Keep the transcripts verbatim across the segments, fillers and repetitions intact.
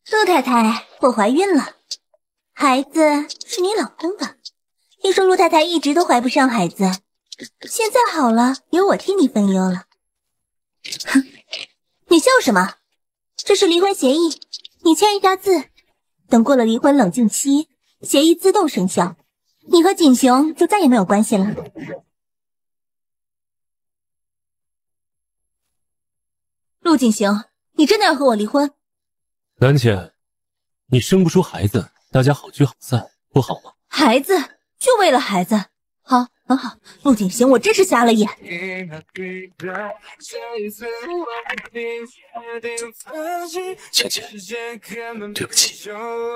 陆太太，我怀孕了，孩子是你老公的。听说陆太太一直都怀不上孩子，现在好了，由我替你分忧了。哼，你笑什么？这是离婚协议，你签一下字，等过了离婚冷静期，协议自动生效，你和锦雄就再也没有关系了。陆锦雄，你真的要和我离婚？ 南浅，你生不出孩子，大家好聚好散，不好吗？ 孩子，就为了孩子，好，很好。陆锦行，我真是瞎了眼。 浅浅，对不起。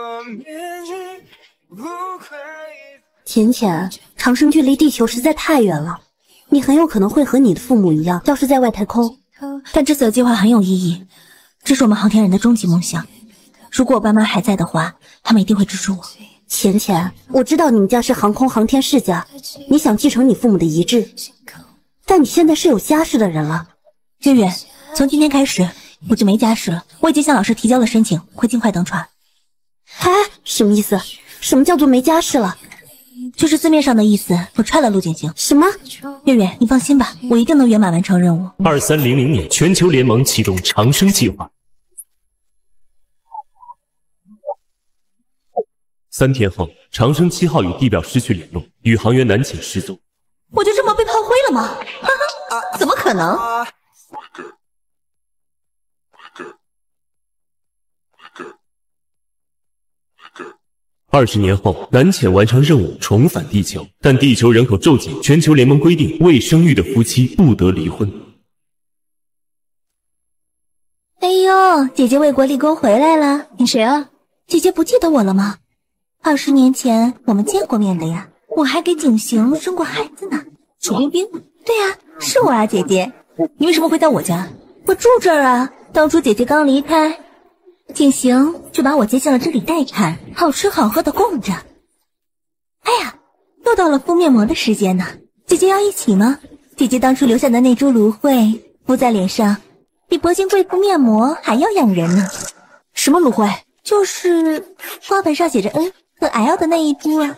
浅浅，长生距离地球实在太远了，你很有可能会和你的父母一样，消失在外太空。 但这次的计划很有意义，这是我们航天人的终极梦想。如果我爸妈还在的话，他们一定会支持我。 浅浅，我知道你们家是航空航天世家，你想继承你父母的遗志，但你现在是有家室的人了。 月月，从今天开始我就没家室了，我已经向老师提交了申请，会尽快登传。 哎，什么意思？什么叫做没家室了？ 就是字面上的意思，我踹了陆景行。 什么？ 月月，你放心吧，我一定能圆满完成任务。 二三零零年，全球联盟启动长生计划。三天后，长生七号与地表失去联络，宇航员南浅失踪。 我就这么被炮灰了吗？哈哈，怎么可能？ 二十年后，南浅完成任务，重返地球，但地球人口骤减，全球联盟规定未生育的夫妻不得离婚。 哎呦，姐姐为国立功回来了，你谁啊？姐姐不记得我了吗？二十年前我们见过面的呀，我还给景行生过孩子呢。楚冰冰，对呀，是我啊，姐姐。你为什么会在我家？我住这儿啊。当初姐姐刚离开，景行就把我接进了这里待产，好吃好喝的供着。哎呀，又到了敷面膜的时间呢，姐姐要一起吗？姐姐当初留下的那株芦荟敷在脸上，比铂金贵妇面膜还要养人呢。什么芦荟？就是花盆上写着 N 和 L 的那一株啊。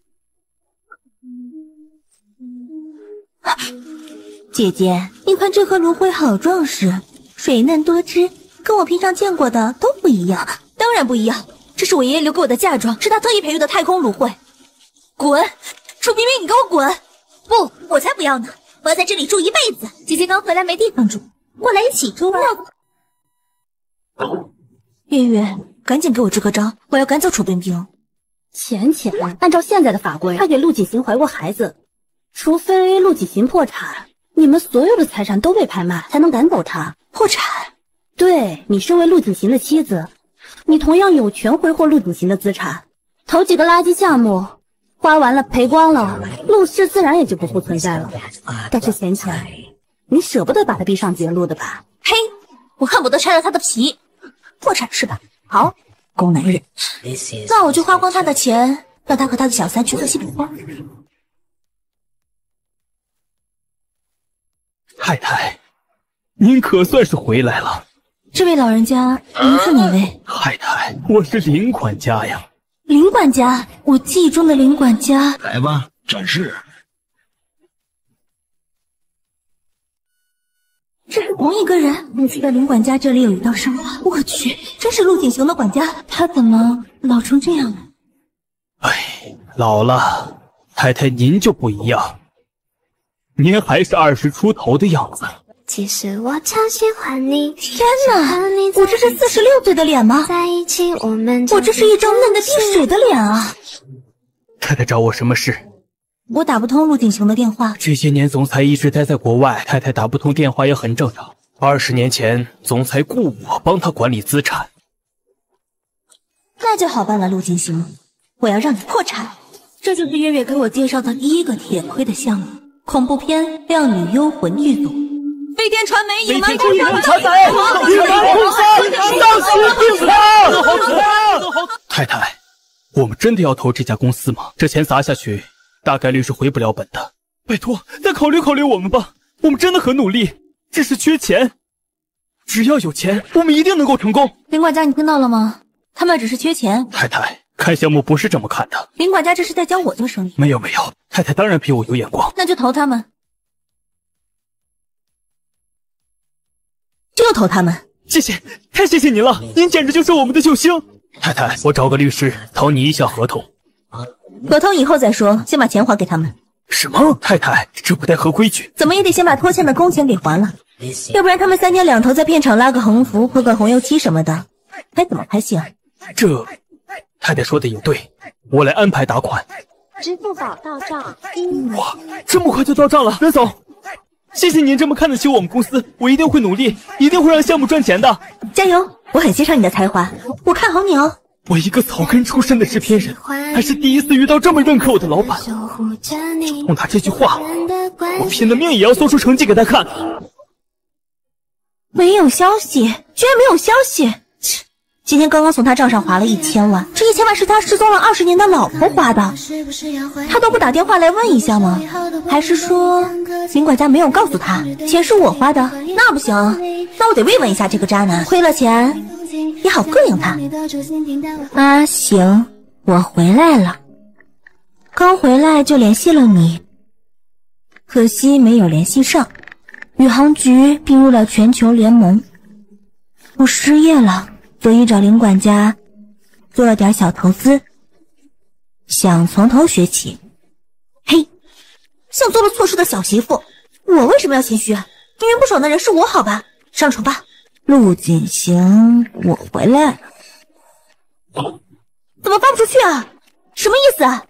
姐姐，你看这颗芦荟好壮实，水嫩多汁，跟我平常见过的都不一样。当然不一样，这是我爷爷留给我的嫁妆，是他特意培育的太空芦荟。滚！楚冰冰，你给我滚！不，我才不要呢，我要在这里住一辈子。姐姐刚回来没地方住，过来一起住吧。月月，赶紧给我支个招，我要赶走楚冰冰。 浅浅，按照现在的法规，他给陆锦行怀过孩子，除非陆锦行破产，你们所有的财产都被拍卖，才能赶走他。 破产？ 对，你身为陆锦行的妻子，你同样有权挥霍陆锦行的资产。头几个垃圾项目花完了赔光了，陆氏自然也就不复存在了。但是浅浅，你舍不得把他逼上绝路的吧？ 嘿，我恨不得拆了他的皮。破产是吧？好，狗男人，那我就花光他的钱，让他和他的小三去喝西北风。 太太，您可算是回来了。 这位老人家，您是哪位？ 太太，我是林管家呀。 林管家，我记忆中的林管家。 来吧，展示。 这是同一个人。我记得林管家这里有一道伤疤，我去，真是陆锦雄的管家，他怎么老成这样了？ 哎，老了，太太您就不一样，您还是二十出头的样子。 其实我超喜欢你。 天哪，我这是四十六岁的脸吗？ 在一起我们我这是一张嫩得滴水的脸啊！ 太太找我什么事？ 我打不通陆锦雄的电话。 这些年总裁一直待在国外，太太打不通电话也很正常。二十年前，总裁雇我帮他管理资产。 那就好办了，陆锦雄，我要让你破产。这就是月月给我介绍的第一个铁亏的项目——恐怖片《靓女幽魂》剧组。飞天传媒隐瞒公司查财，隐瞒公司，丧失病房。太太，我们真的要投这家公司吗？这钱砸下去，大概率是回不了本的。拜托，再考虑考虑我们吧，我们真的很努力，只是缺钱。只要有钱，我们一定能够成功。 林管家，你听到了吗？ 他们只是缺钱。 太太，看项目不是这么看的。 林管家这是在教我做生意。 没有没有，太太当然比我有眼光。 那就投他们，就投他们。 谢谢，太谢谢您了，您简直就是我们的救星。太太，我找个律师讨你一项合同。 合同以后再说，先把钱还给他们。 什么？太太，这不太合规矩。 怎么也得先把拖欠的工钱给还了，要不然他们三天两头在片场拉个横幅、泼个红油漆什么的，还怎么拍戏啊？ 这，太太说的也对，我来安排打款。 支付宝到账。 哇，这么快就到账了，任总，谢谢您这么看得起我们公司，我一定会努力，一定会让项目赚钱的。 加油！我很欣赏你的才华，我看好你哦。 我一个草根出身的制片人，还是第一次遇到这么认可我的老板。就冲他这句话，我拼了命也要做出成绩给他看。 没有消息，居然没有消息！切，今天刚刚从他账上划了一千万，这一千万是他失踪了二十年的老婆花的，他都不打电话来问一下吗？还是说林管家没有告诉他钱是我花的？那不行，那我得慰问一下这个渣男，亏了钱也好膈应他。啊，行，我回来了，刚回来就联系了你，可惜没有联系上。宇航局并入了全球联盟，我失业了，所以找林管家做了点小投资，想从头学起。嘿，像做了错事的小媳妇，我为什么要谦虚啊？命运不爽的人是我好吧？上床吧。陆锦行，我回来了。怎么发不出去啊？什么意思啊？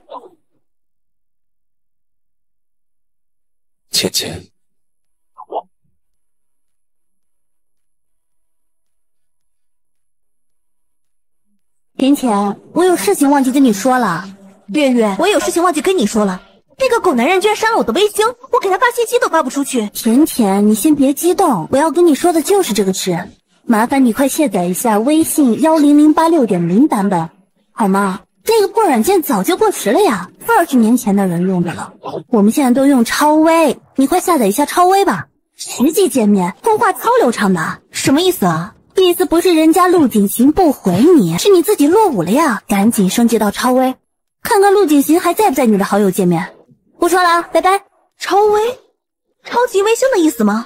倩倩， 浅浅，我有事情忘记跟你说了。 月月，我也有事情忘记跟你说了。那个狗男人居然删了我的微信，我给他发信息都发不出去。 甜甜，你先别激动，我要跟你说的就是这个事。麻烦你快卸载一下微信幺零零八六点零版本，好吗？这个破软件早就过时了呀，二十年前的人用的了。我们现在都用超微，你快下载一下超微吧。实际界面，通话超流畅的。 什么意思啊？ 意思不是人家陆景行不回你，是你自己落伍了呀！赶紧升级到超微，看看陆景行还在不在你的好友界面。不说了，拜拜。 超微，超级微星的意思吗？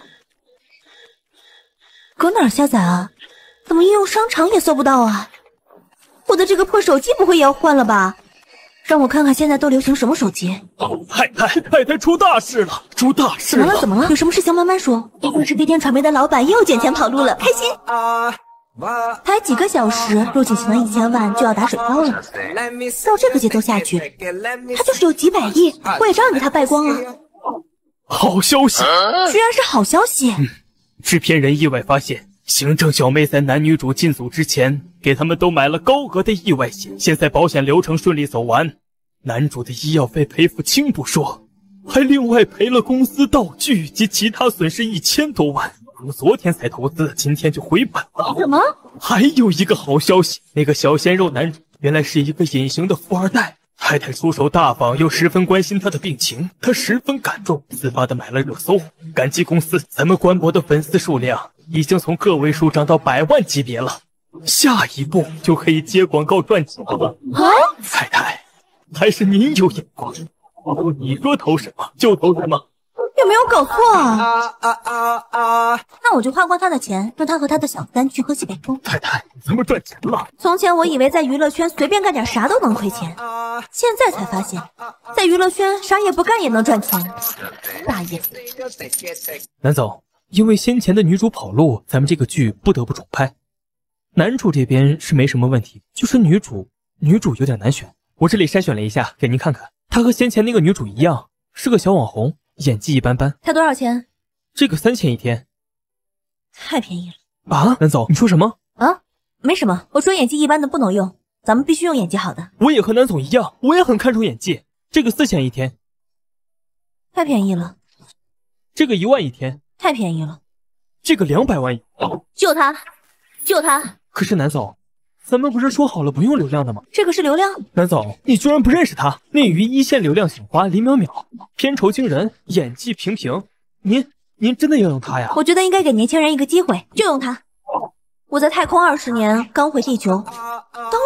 搁哪儿下载啊？怎么应用商场也搜不到啊？我的这个破手机不会也要换了吧？让我看看现在都流行什么手机。 太太，太太出大事了，出大事了！ 怎么了？怎么了？有什么事情慢慢说。一会儿是飞天传媒的老板又捡钱跑路了，开心。才几个小时，陆景行的一千万就要打水漂了。照这个节奏下去，他就是有几百亿，我也照样给他败光啊！ 好消息， 居然是好消息！ 嗯，制片人意外发现，行政小妹在男女主进组之前，给他们都买了高额的意外险，现在保险流程顺利走完，男主的医药费赔付清不说，还另外赔了公司道具及其他损失一千多万。我昨天才投资，今天就回本了。 什么？ 还有一个好消息，那个小鲜肉男主原来是一个隐形的富二代，太太出手大方，又十分关心他的病情，他十分感动，自发的买了热搜。感激公司，咱们观摩的粉丝数量已经从个位数涨到百万级别了，下一步就可以接广告赚钱了。 啊， 太太，还是您有眼光，你说投什么就投什么。 有没有搞错啊？那我就花光他的钱，让他和他的小三去喝西北风。 太太，咱们赚钱了。 从前我以为在娱乐圈随便干点啥都能亏钱，现在才发现，在娱乐圈啥也不干也能赚钱。大爷！ 南总，因为先前的女主跑路，咱们这个剧不得不重拍。男主这边是没什么问题，就是女主，女主有点难选。我这里筛选了一下，给您看看。她和先前那个女主一样，是个小网红。演技一般般。 他多少钱？ 这个三千一天， 太便宜了啊！南总，你说什么？ 啊，没什么，我说演技一般的不能用，咱们必须用演技好的。 我也和南总一样，我也很看重演技。这个四千一天， 太便宜了。 这个一万一天， 太便宜了。 这个两百万一， 就他，就他。 可是南总，咱们不是说好了不用流量的吗？ 这个是流量。 南总，你居然不认识他？内娱一线流量小花李淼淼，片酬惊人，演技平平。您您真的要用他呀？ 我觉得应该给年轻人一个机会，就用他。我在太空二十年，刚回地球，当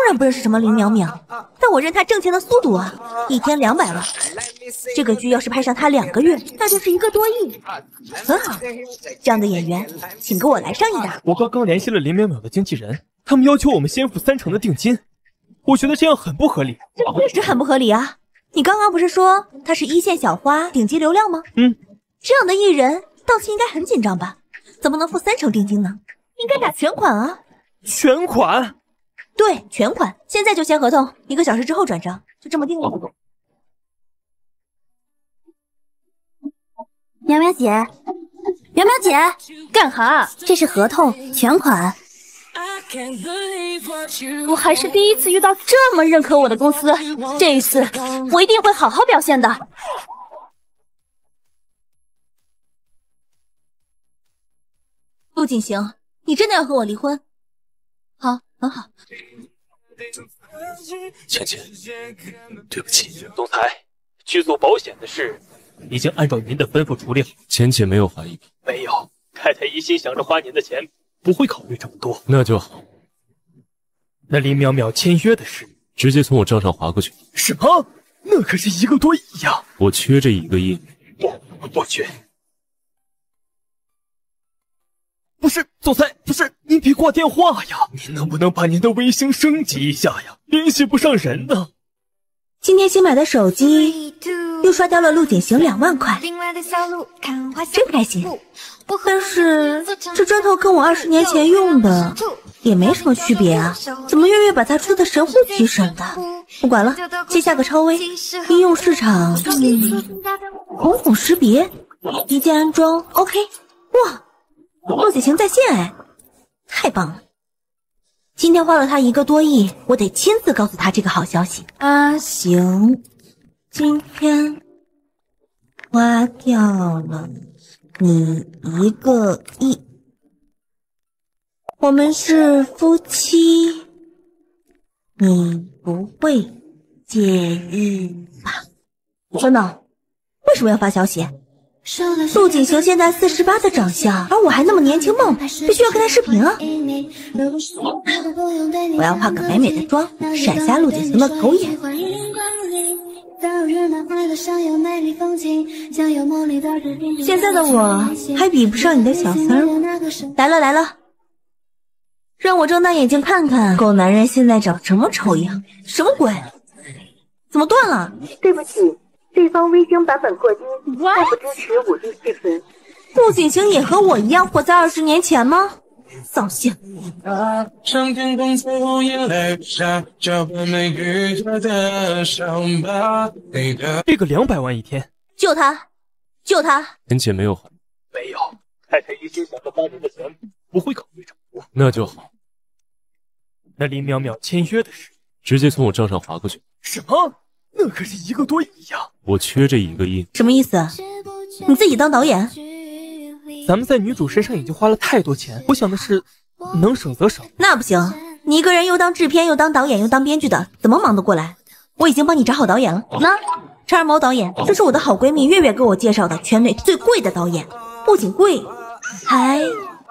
然不认识什么林淼淼，但我认他挣钱的速度啊，一天两百万。这个剧要是拍上他两个月，那就是一个多亿，很好。这样的演员，请给我来上一打。 我刚刚联系了林淼淼的经纪人，他们要求我们先付三成的定金，我觉得这样很不合理。 这确实很不合理啊！你刚刚不是说他是一线小花、顶级流量吗？ 嗯， 这样的艺人档期应该很紧张吧？怎么能付三成定金呢？应该打全款啊！ 全款？ 对，全款，现在就签合同，一个小时之后转账，就这么定了。 苗苗姐，苗苗姐，干哈？这是合同，全款。我还是第一次遇到这么认可我的公司，这一次我一定会好好表现的。 陆锦行，你真的要和我离婚？好，很好。 倩倩，对不起，总裁，去做保险的事已经按照您的吩咐处理好。 倩倩没有怀疑， 没有，太太一心想着花您的钱，不会考虑这么多。 那就好。 那林淼淼签约的事， 直接从我账上划过去。 什么？那可是一个多亿呀！ 我缺这一个亿。 不，不缺。不是，总裁，不是，您别挂电话呀！您能不能把您的微星升级一下呀？联系不上人呢。 今天新买的手机又刷掉了陆锦行两万块，真开心。但是这砖头跟我二十年前用的也没什么区别啊，怎么月月把它出的神乎其神的？不管了，接下个超微，应用市场，嗯，瞳孔识别，一键安装 ，OK。哇，陆锦行在线哎，太棒了！今天花了他一个多亿，我得亲自告诉他这个好消息。阿行，今天花掉了你一个亿，我们是夫妻，你不会介意吧？真的？为什么要发消息？陆锦行现在四十八的长相，而我还那么年轻貌美，必须要跟他视频啊！我要化个美美的妆，闪瞎陆锦行的狗眼。现在的我还比不上你的小三儿。来了来了，让我睁大眼睛看看，狗男人现在长什么丑样？什么鬼？怎么断了？ 对不起，对方微星版本过低，不支持五 G 视频。 陆锦行也和我一样活在二十年前吗？扫兴。 上天空最后眼泪下，脚本没遇到的伤疤。 这个两百万一天， 救他，救他！ 倩倩没有还， 没有，太太一心想着花您的钱，不会考虑这么多。 那就好。 那林淼淼签约的事， 直接从我账上划过去。 什么？那可是一个多亿呀！ 我缺这一个亿。 什么意思？你自己当导演？ 咱们在女主身上已经花了太多钱，我想的是能省则省。 那不行，你一个人又当制片又当导演又当编剧的，怎么忙得过来？我已经帮你找好导演了。那查尔毛导演，这是我的好闺蜜月月给我介绍的圈内最贵的导演，不仅贵，还……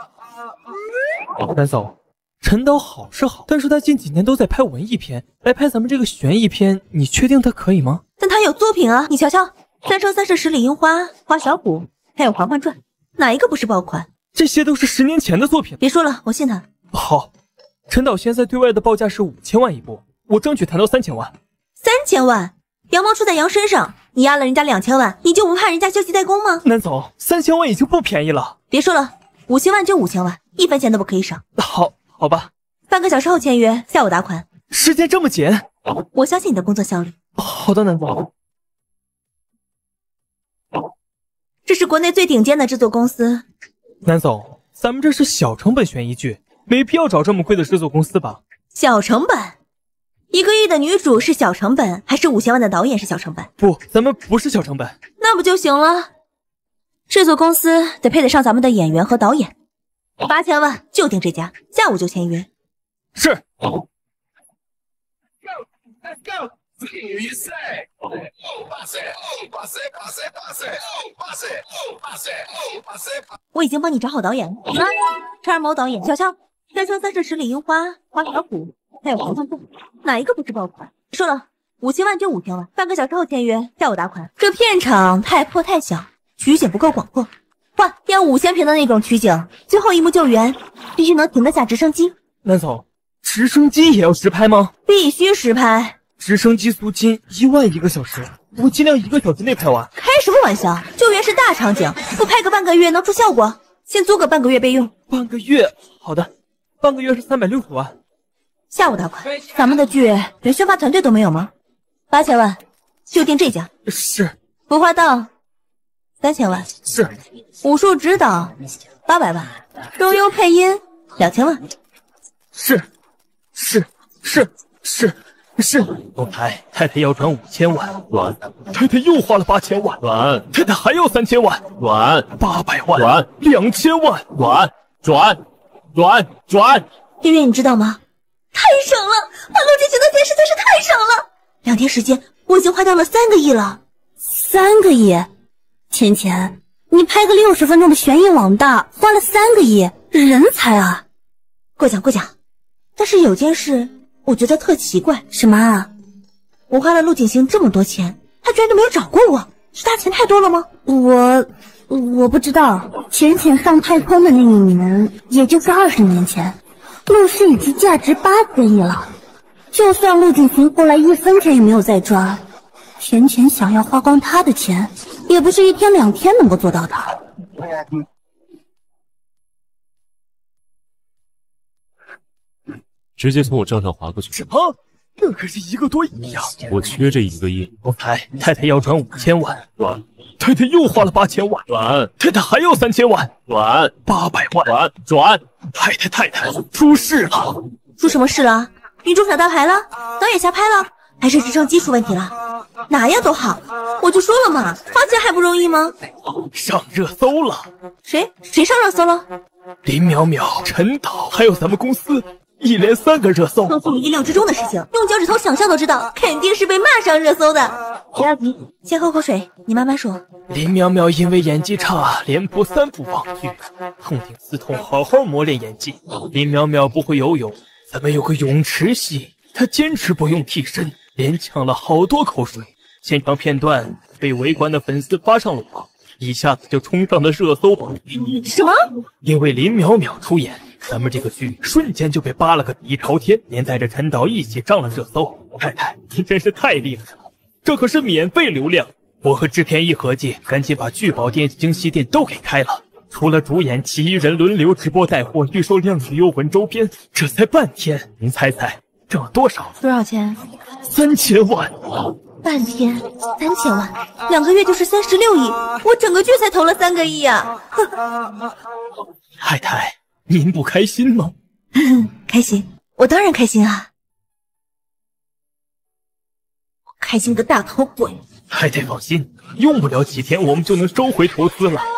南总，陈导好是好，但是他近几年都在拍文艺片，来拍咱们这个悬疑片，你确定他可以吗？ 但他有作品啊，你瞧瞧，《三生三世十里樱花》、《花小虎》，还有《嬛嬛传》，哪一个不是爆款？ 这些都是十年前的作品。 别说了，我信他。 好，陈导现在对外的报价是五千万一部，我争取谈到三千万。 三千万？羊毛出在羊身上，你压了人家两千万，你就不怕人家消极怠工吗？ 南总，三千万已经不便宜了。 别说了，五千万就五千万，一分钱都不可以少。 好，好吧。 半个小时后签约，下午打款。 时间这么紧？ 我相信你的工作效率。 好的，南总。 这是国内最顶尖的制作公司。 南总，咱们这是小成本悬疑剧，没必要找这么贵的制作公司吧？ 小成本？一个亿的女主是小成本，还是五千万的导演是小成本？ 不，咱们不是小成本。 那不就行了？制作公司得配得上咱们的演员和导演。八千万就定这家，下午就签约。 是。 我已经帮你找好导演了。啊，查尔毛导演，小乔，《三生三世十里樱花》、《花小虎》， 还有合同费，哪一个不是爆款？说了，五千万就五千万，半个小时后签约，下午打款。这片场太破太小，取景不够广阔，换要五千平的那种取景。最后一幕救援，必须能停得下直升机。 南总，直升机也要实拍吗？ 必须实拍。 直升机租金一万一个小时，我尽量一个小时内拍完。 开什么玩笑？救援是大场景，不拍个半个月能出效果？先租个半个月备用。 半个月，好的，半个月是三百六十万。 下午打款。咱们的剧连宣发团队都没有吗？八千万，就定这家。 是。 服化道，三千万。 是。 武术指导，八百万。声优配音，两千万。 是，是，是，是。是，总裁，太太要转五千万， 转。 太太又花了八千万， 转。 太太还要三千万， 转。 八百万， 转。 两千万， 转，转，转，转。 月月，你知道吗？太省了，把陆进行的钱实在是太省了。两天时间，我已经花掉了三个亿了。 三个亿？钱钱，你拍个六十分钟的悬疑网大，花了三个亿，人才啊！ 过奖过奖，但是有件事。我觉得特奇怪。 什么啊？ 我花了陆景行这么多钱，他居然都没有找过我，是他钱太多了吗？ 我我不知道。浅浅上太空的那一年，也就是二十年前，陆氏已经价值八千亿了。就算陆景行后来一分钱也没有再赚，浅浅想要花光他的钱，也不是一天两天能够做到的。 直接从我账上划过去。 什么？这可是一个多亿呀！ 我缺这一个亿。 总裁，太太要转五千万， 转。 太太又花了八千万， 转。 太太还要三千万， 转。 八百万， 转。转。 太太太太出事了！ 出什么事了？女主耍大牌了？导演瞎拍了？还是直升机出问题了？哪样都好，我就说了嘛，花钱还不容易吗？ 上热搜了。 谁？谁上热搜了？ 林淼淼、陈导，还有咱们公司。一连三个热搜， 出乎意料之中的事情，用脚趾头想象都知道，肯定是被骂上热搜的。不要急，先喝口水，你慢慢说。 林淼淼因为演技差，连播三部网剧，痛定思痛，好好磨练演技。林淼淼不会游泳，咱们有个泳池戏，她坚持不用替身，连呛了好多口水。现场片段被围观的粉丝发上了网，一下子就冲上了热搜榜。 什么？ 因为林淼淼出演。咱们这个剧瞬间就被扒了个底朝天，连带着陈导一起上了热搜。太太，您真是太厉害了，这可是免费流量！我和制片一合计，赶紧把聚宝店、京西店都给开了。除了主演，其余人轮流直播带货，预售靓女幽魂周边。这才半天，您猜猜挣了多少？ 多少钱？ 三千万！ 半天三千万，两个月就是三十六亿，我整个剧才投了三个亿啊！ 太太。您不开心吗？ 开心，我当然开心啊！我开心个大头鬼！ 太太放心，用不了几天我们就能收回投资了。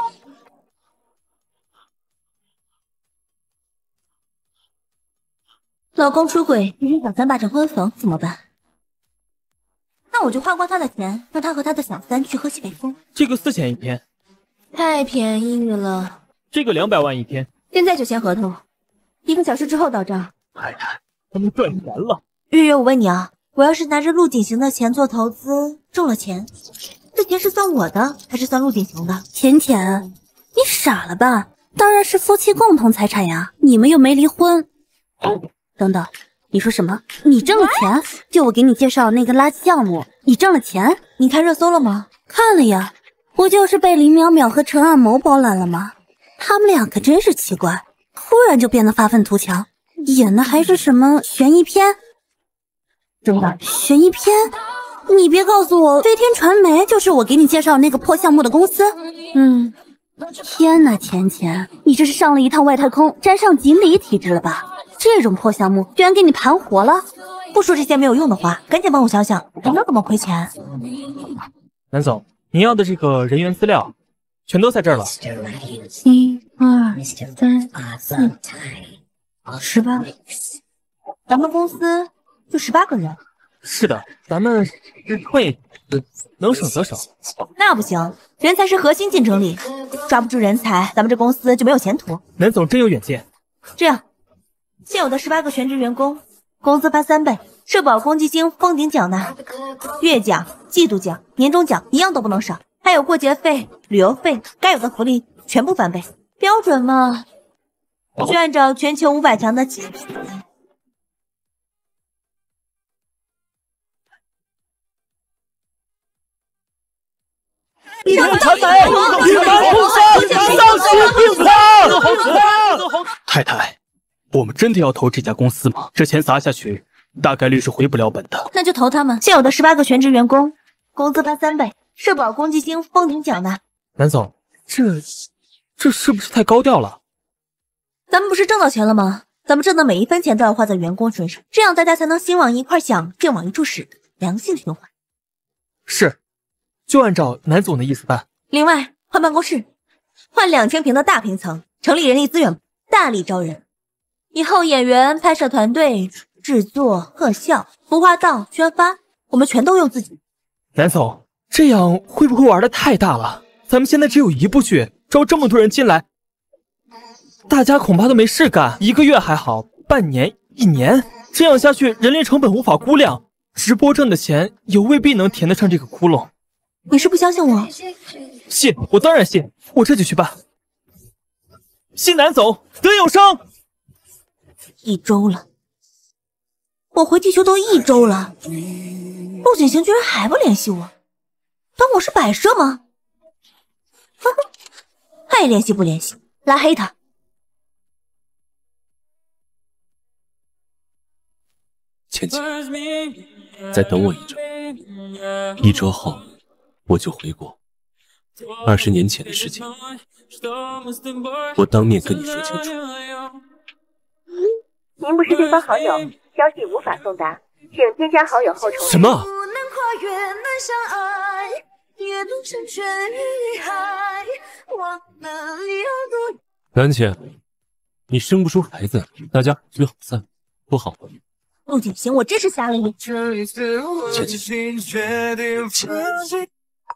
老公出轨，别人小三霸占婚房怎么办？那我就花光他的钱，让他和他的小三去喝西北风。 这个四千一天， 太便宜了。 这个两百万一天。 现在就签合同，一个小时之后到账。 太太，咱们赚钱了。 月月，我问你啊，我要是拿着陆景行的钱做投资，中了钱，这钱是算我的，还是算陆景行的？ 浅浅，你傻了吧？当然是夫妻共同财产呀，你们又没离婚。等等，你说什么？你挣了钱？就我给你介绍那个垃圾项目，你挣了钱？ 你看热搜了吗？ 看了呀，不就是被林淼淼和陈暗谋包揽了吗？他们俩可真是奇怪，突然就变得发愤图强，演的还是什么悬疑片？ 真的悬疑片？你别告诉我飞天传媒就是我给你介绍那个破项目的公司？ 嗯， 天哪，浅浅，你这是上了一趟外太空，沾上锦鲤体质了吧？这种破项目居然给你盘活了！ 不说这些没有用的话，赶紧帮我想想，有没有怎么亏钱？ 南总，您要的这个人员资料全都在这儿了。 一二三四，十八。 咱们公司就十八个人。 是的，咱们是创业公司，能省则省。 那不行，人才是核心竞争力，抓不住人才，咱们这公司就没有前途。 南总真有远见。 这样，现有的十八个全职员工， 工资发三倍，社保、公积金封顶缴纳，月奖、季度奖、年终奖一样都不能少，还有过节费、旅游费，该有的福利全部翻倍。标准嘛，就按照全球五百强的企业。 一人传媒，一帆风顺，丧心病狂！太太，我们真的要投这家公司吗？这钱砸下去，大概率是回不了本的。 那就投他们。现有的十八个全职员工，工资发三倍，社保、公积金封顶缴纳。 南总，这这是不是太高调了？ 咱们不是挣到钱了吗？咱们挣的每一分钱都要花在员工身上，这样大家才能心往一块想，劲往一处使，良性循环。 是。就按照南总的意思办。 另外，换办公室，换两千平的大平层，成立人力资源部，大力招人。以后演员、拍摄团队、制作、特效、服化道、宣发，我们全都用自己。 南总，这样会不会玩的太大了？咱们现在只有一部剧，招这么多人进来，大家恐怕都没事干。一个月还好，半年、一年，这样下去，人力成本无法估量，直播挣的钱也未必能填得上这个窟窿。 你是不相信我？ 信，我当然信，我这就去办。信南总，得有声。 一周了，我回地球都一周了，陆景行居然还不联系我，当我是摆设吗？爱联系不联系，拉黑他。 倩倩，再等我一周，一周后我就回国。二十年前的事情，我当面跟你说清楚。 您不是对方好友，消息无法送达，请添加好友后重。 什么？ 兰姐，你生不出孩子，大家好聚好散，不好吗？ 陆景行，我真是瞎了眼。 倩倩。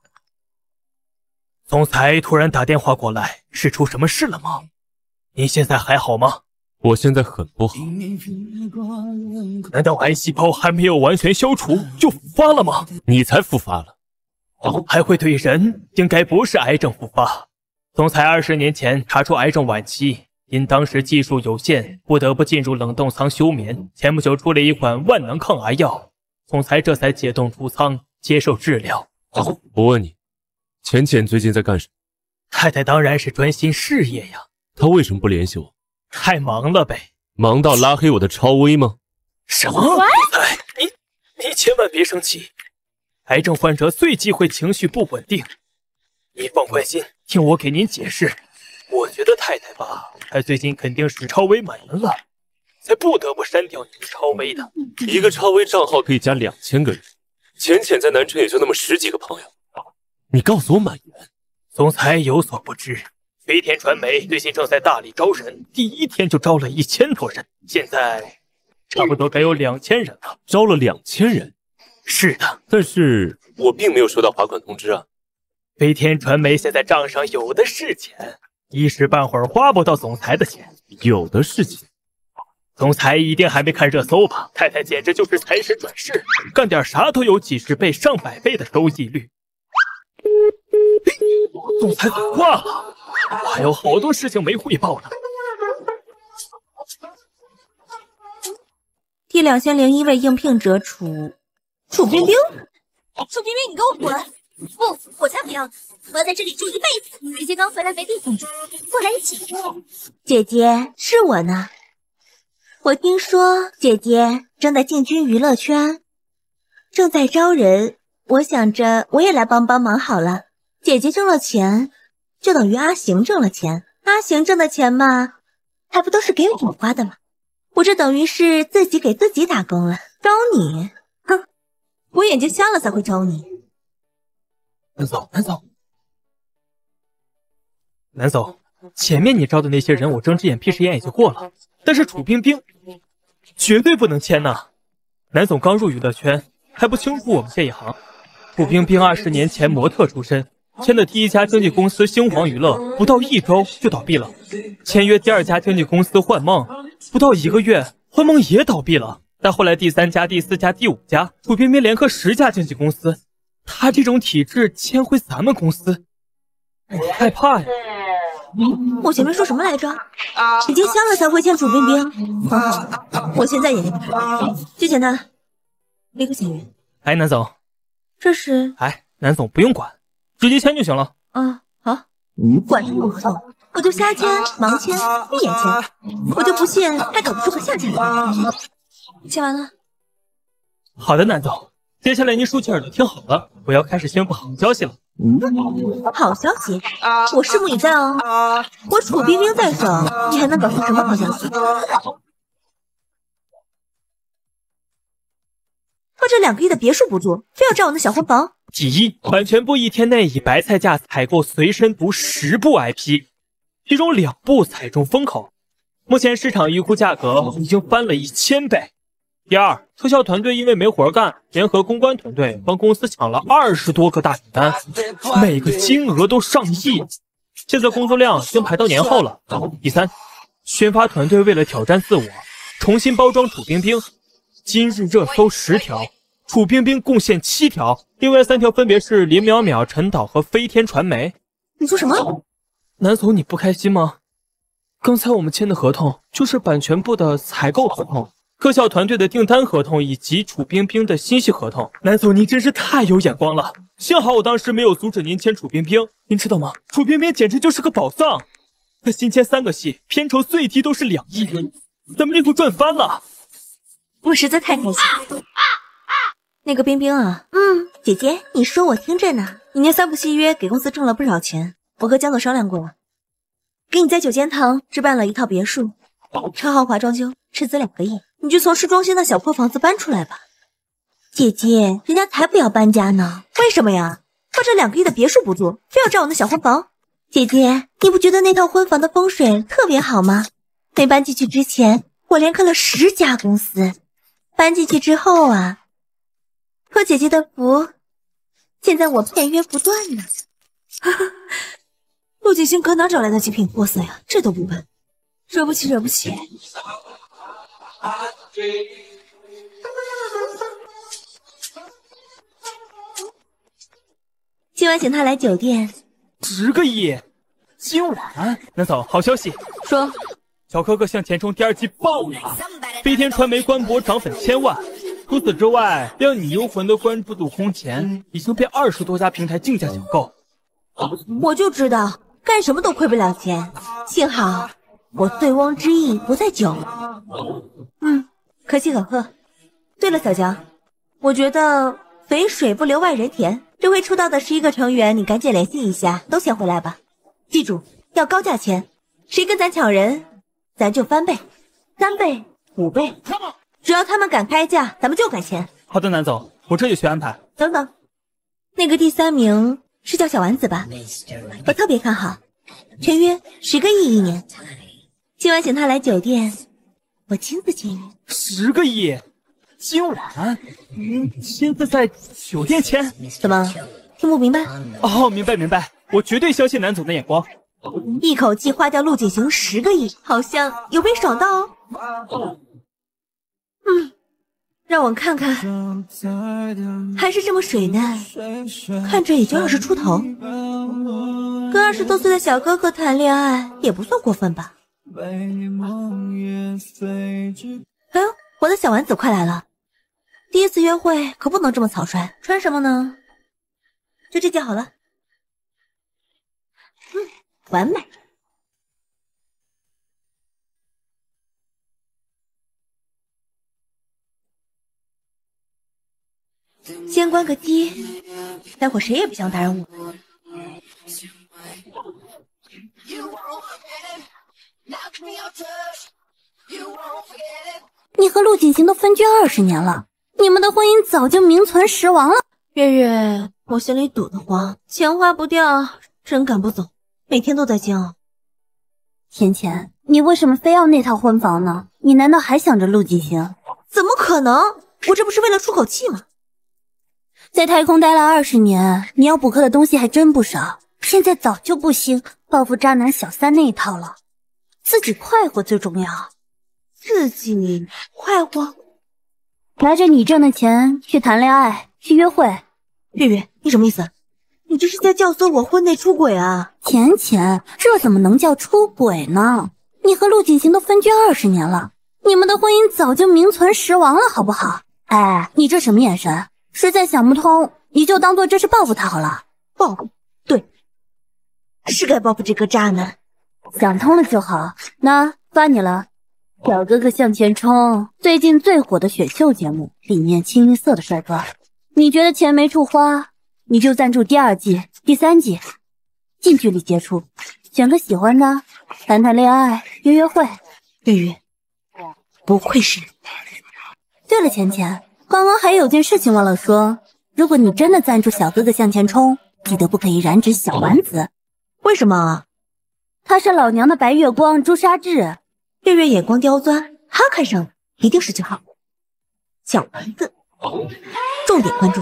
总裁突然打电话过来，是出什么事了吗？您现在还好吗？ 我现在很不好。 难道癌细胞还没有完全消除就复发了吗？ 你才复发了。 还会对人，应该不是癌症复发。总裁二十年前查出癌症晚期，因当时技术有限，不得不进入冷冻舱休眠。前不久出了一款万能抗癌药，总裁这才解冻出舱接受治疗。 我问你，浅浅最近在干什么？ 太太当然是专心事业呀。 她为什么不联系我？ 太忙了呗。 忙到拉黑我的超微吗？ 什么？哎，你你千万别生气。癌症患者最忌讳情绪不稳定。你放宽心，听我给您解释。我觉得太太吧，她最近肯定是超微满人了，才不得不删掉你的超微的。 一个超微账号可以加两千个人，浅浅在南城也就那么十几个朋友。你告诉我满员。 总裁有所不知，飞天传媒最近正在大力招人，第一天就招了一千多人，现在差不多该有两千人了。 招了两千人？ 是的， 但是我并没有收到罚款通知啊。 飞天传媒现在账上有的是钱，一时半会儿花不到总裁的钱。 有的是钱。 总裁一定还没看热搜吧？太太简直就是财神转世，干点啥都有几十倍、上百倍的收益率。总裁怎么挂了？我还有好多事情没汇报呢。 第两千零一位应聘者楚楚冰冰，楚冰冰，你给我滚！不，我才不要！我要在这里住一辈子。姐姐刚回来没地方住，过来一起住。姐姐，是我呢。我听说姐姐正在进军娱乐圈，正在招人。我想着我也来帮帮忙好了。姐姐挣了钱，就等于阿行挣了钱。阿行挣的钱嘛，还不都是给我花的吗？我这等于是自己给自己打工了。招你？哼，我眼睛瞎了才会招你。 南总，南总，南总，前面你招的那些人，我睁只眼闭只眼也就过了，但是楚冰冰绝对不能签呐！南总刚入娱乐圈，还不清楚我们这一行。楚冰冰二十年前模特出身，签的第一家经纪公司星皇娱乐，不到一周就倒闭了。签约第二家经纪公司幻梦，不到一个月，幻梦也倒闭了。 但后来第三家、第四家、第五家，楚冰冰联合十家经纪公司，他这种体质迁回咱们公司，我害怕呀。 我前面说什么来着？已经相了才会签楚冰冰。很好，我现在也那个，去签他，立刻签约。 哎，南总， 这是？ 哎，南总不用管，直接签就行了。 啊，好，管什么合同？我就瞎签、盲签、闭眼签，我就不信还搞不出个下签来。签完了。 好的，南总，接下来您竖起耳朵听好了，我要开始宣布好消息了。 好消息，我拭目以待哦。我楚冰冰在手，你还能搞出什么好消息？我这两个亿的别墅补助，非要占我那小婚房。 第一，版权部一天内以白菜价采购随身读十部 I P， 其中两部踩中风口，目前市场预估价格已经翻了一千倍。第二，特效团队因为没活干，联合公关团队帮公司抢了二十多个大订单，每个金额都上亿，现在工作量已经排到年后了。第三，宣发团队为了挑战自我，重新包装楚冰冰，今日热搜十条，楚冰冰贡献七条，另外三条分别是林淼淼、陈导和飞天传媒。 你说什么？ 南总，你不开心吗？刚才我们签的合同就是版权部的采购合同，特效团队的订单合同以及楚冰冰的新戏合同。南总，您真是太有眼光了，幸好我当时没有阻止您签楚冰冰。您知道吗？楚冰冰简直就是个宝藏，他新签三个戏，片酬最低都是两亿，咱们立刻赚翻了。 我实在太开心。那个冰冰啊，嗯，姐姐，你说我听着呢。你那三部戏约给公司挣了不少钱，我和江总商量过了，给你在九间堂置办了一套别墅，超豪华装修，斥资两个亿，你就从市中心的小破房子搬出来吧。姐姐，人家才不要搬家呢，为什么呀？花这两个亿的别墅补助，非要占我那小婚房。姐姐，你不觉得那套婚房的风水特别好吗？没搬进去之前，我连看了十家公司，搬进去之后啊，托姐姐的福，现在我片约不断呢。陆景星可哪找来的极品货色呀？这都不办，惹不起，惹不起。今晚请他来酒店， 十个亿，今晚。南总，好消息， 说小哥哥向前冲第二季爆了，飞天传媒官博涨粉千万。除此之外，让你幽魂的关注度空前，已经被二十多家平台竞价抢购。 我就知道干什么都亏不了钱，幸好我醉翁之意不在酒。嗯，可喜可贺。对了，小江，我觉得肥水不流外人田，这回出道的十一个成员，你赶紧联系一下，都签回来吧。记住，要高价签，谁跟咱抢人，咱就翻倍、三倍、五倍。只要他们敢开价，咱们就敢签。 好的，南总，我这就去安排。 等等，那个第三名是叫小丸子吧？我特别看好，全约十个亿一年。今晚请他来酒店，我亲自签约。 十个亿，今晚？嗯，亲自在酒店签？ 怎么听不明白？ 哦，明白明白，我绝对相信南总的眼光。 一口气花掉陆景行十个亿，好像有被爽到哦。嗯，让我看看，还是这么水嫩，看着也就二十出头，跟二十多岁的小哥哥谈恋爱也不算过分吧？哎呦，我的小丸子快来了！第一次约会可不能这么草率，穿什么呢？就这件好了。嗯，完美。先关个机，待会谁也别想打扰我。 你和陆景行都分居二十年了，你们的婚姻早就名存实亡了。 月月，我心里堵得慌，钱花不掉，人赶不走，每天都在煎熬。 甜甜，你为什么非要那套婚房呢？你难道还想着陆景行？ 怎么可能？我这不是为了出口气吗？ 在太空待了二十年，你要补课的东西还真不少。现在早就不兴报复渣男小三那一套了，自己快活最重要。 自己快活？ 拿着你挣的钱去谈恋爱，去约会。 月月，你什么意思？你这是在教唆我婚内出轨啊？ 浅浅，这怎么能叫出轨呢？你和陆景行都分居二十年了，你们的婚姻早就名存实亡了，好不好？哎，你这什么眼神？实在想不通，你就当做这是报复他好了。 报复？对，是该报复这个渣男。 想通了就好。那发你了，小哥哥向前冲，最近最火的选秀节目，里面清一色的帅哥。你觉得钱没处花，你就赞助第二季、第三季，近距离接触，选个喜欢的，谈谈恋爱，约约会。 月月，不愧是你。 对了，浅浅，刚刚还有件事情忘了说，如果你真的赞助小哥哥向前冲，记得不可以染指小丸子。 为什么啊？ 他是老娘的白月光朱砂痣。 月月眼光刁钻，他看上的一定是最好的小丸子。重点关注。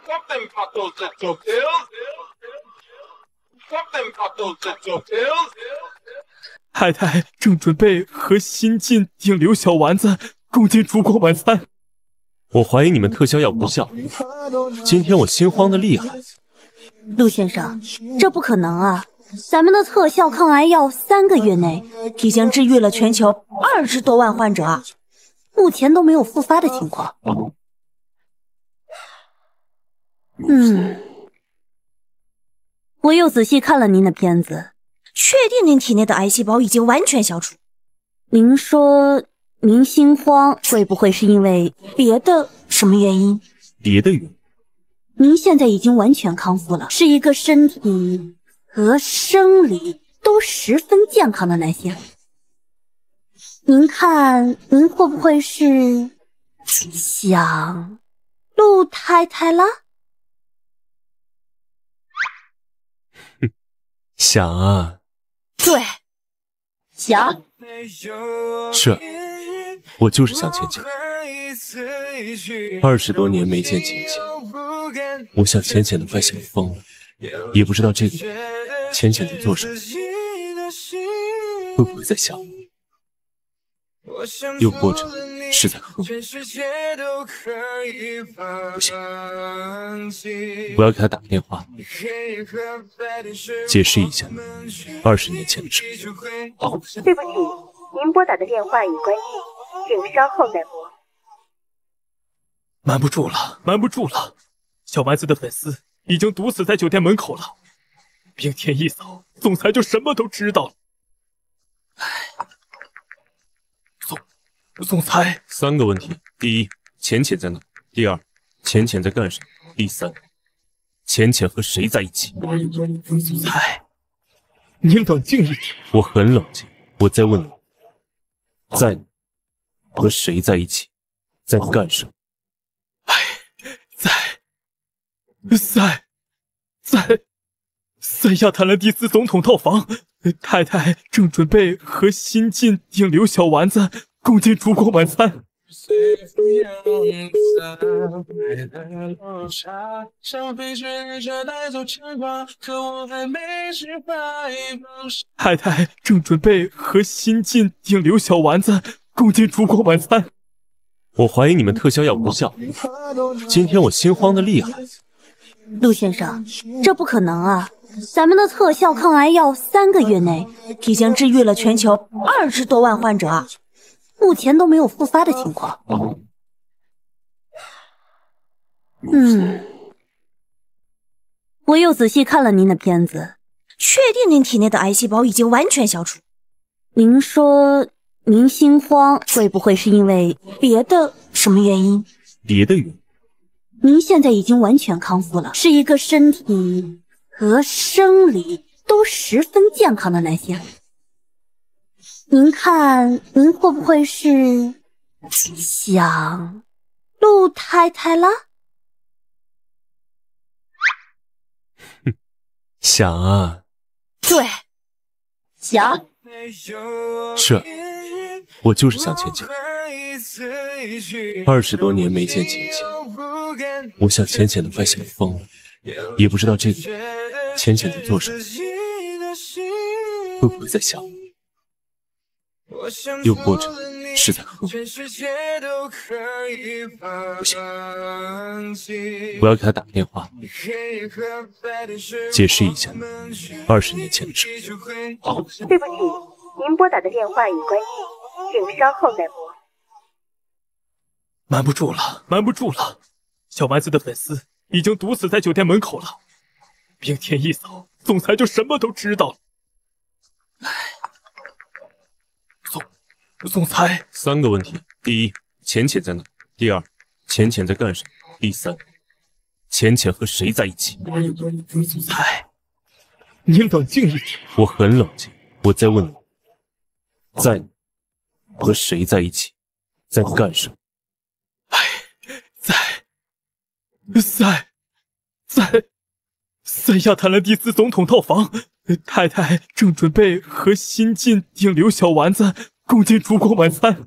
太太正准备和新晋顶流小丸子共进烛光晚餐。 我怀疑你们特效药无效，今天我心慌的厉害。 陆先生，这不可能啊！咱们的特效抗癌药三个月内已经治愈了全球二十多万患者， 目前都没有复发的情况。嗯，我又仔细看了您的片子， 确定您体内的癌细胞已经完全消除。 您说您心慌，会不会是因为别的什么原因？ 别的原因？ 您现在已经完全康复了，是一个身体和生理都十分健康的男性。您看，您会不会是想陆太太了？ 哼，想啊。 对，想。 是，我就是想浅浅。二十多年没见浅浅，我想浅浅的快想疯了，也不知道这个浅浅在做什么，会不会在想我，又或者是在恨我？不行，我要给他打个电话，解释一下二十年前的事。 对不起，您拨打的电话已关机，请稍后再拨。 瞒不住了，瞒不住了！小丸子的粉丝已经堵死在酒店门口了，冰天一扫，总裁就什么都知道了。唉，总总裁， 三个问题：第一，浅浅在哪？第二，浅浅在干什么？第三，浅浅和谁在一起？ 总裁，你冷静一点。 我很冷静。我在问你，在哪？和谁在一起？在干什么？ 在在在在亚特兰蒂斯总统套房，太太正准备和新晋顶流小丸子共进烛光晚餐。太太正准备和新晋顶流小丸子共进烛光晚餐。 我怀疑你们特效药无效，今天我心慌的厉害。 陆先生，这不可能啊！咱们的特效抗癌药三个月内已经治愈了全球二十多万患者， 目前都没有复发的情况。嗯，我又仔细看了您的片子， 确定您体内的癌细胞已经完全消除。 您说您心慌，会不会是因为别的什么原因？ 别的原因？ 您现在已经完全康复了，是一个身体和生理都十分健康的男性。您看，您会不会是想陆太太了？ 哼，想啊。 对，想。 是，我就是想浅浅。二十多年没见浅浅，我想浅浅的快想疯了，也不知道这个浅浅在做什么，会不会在想我，又或者是在喝。不行，我要给他打个电话，解释一下二十年前的事。好。 对不起，您拨打的电话已关机，请稍后再拨。 瞒不住了，瞒不住了！小丸子的粉丝已经堵死在酒店门口了，明天一早，总裁就什么都知道了。唉，总总裁， 三个问题：第一，浅浅在哪？第二，浅浅在干什么？第三，浅浅和谁在一起？ 总裁，您冷静一点。 我很冷静。我在问你，在哪？和谁在一起？在干什么？ 在在在在亚特兰蒂斯总统套房，太太正准备和新晋顶流小丸子共进烛光晚餐。